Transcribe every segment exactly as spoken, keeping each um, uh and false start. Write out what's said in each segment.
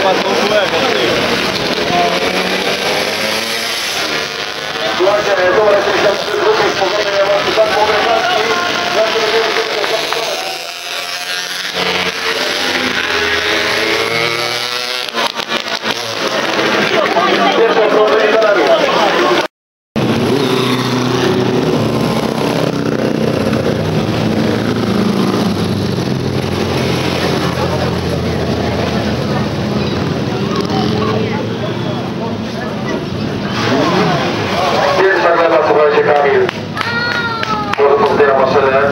Słuchajcie, numer sześćdziesiąt trzy, drugi z powodzenia właśnie tak pogręczki. Pierwsze prowadzenie za nami. Pierwsza gleba, słuchajcie, Kamil. Może pozbiera maszynę.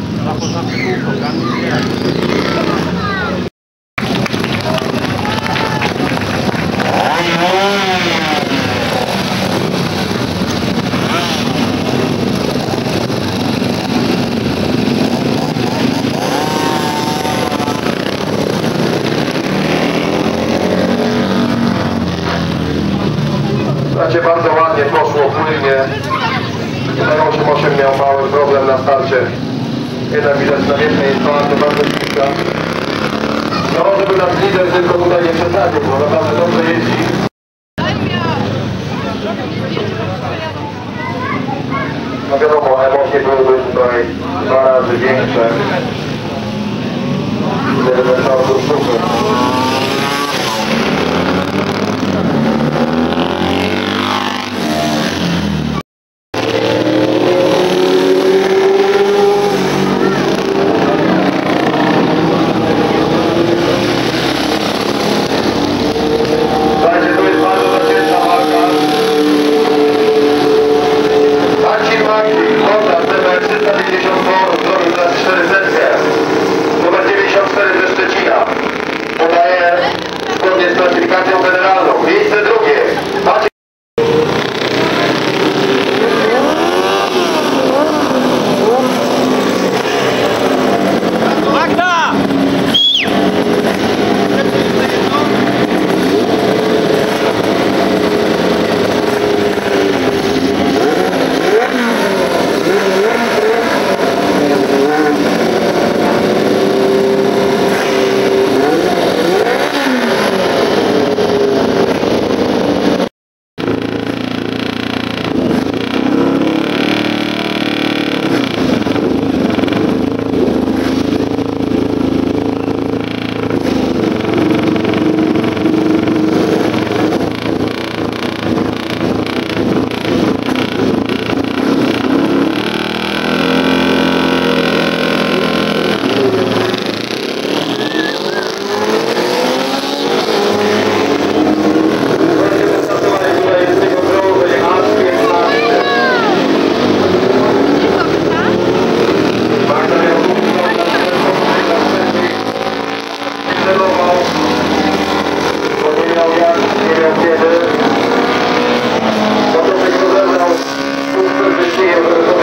Słuchajcie, bardzo ładnie poszło, płynnie. Tutaj osiem osiem miał mały problem na starcie. Jednak widać na wierzchni jest bardzo, bardzo bliska. No może by nas lider tylko tutaj nie przesadził, bo naprawdę dobrze jeździ. No wiadomo, emocje byłyby tutaj dwa razy większe. Gdyby leciało do sztuki. Numer dziewięćdziesiąt cztery ze Szczecina podaje zgodnie z klasyfikacją generalną. Miejsce drugie. Maciej. Magda! Nie miał kiedy. Po to, że go zebrał, punkt wyścigiem,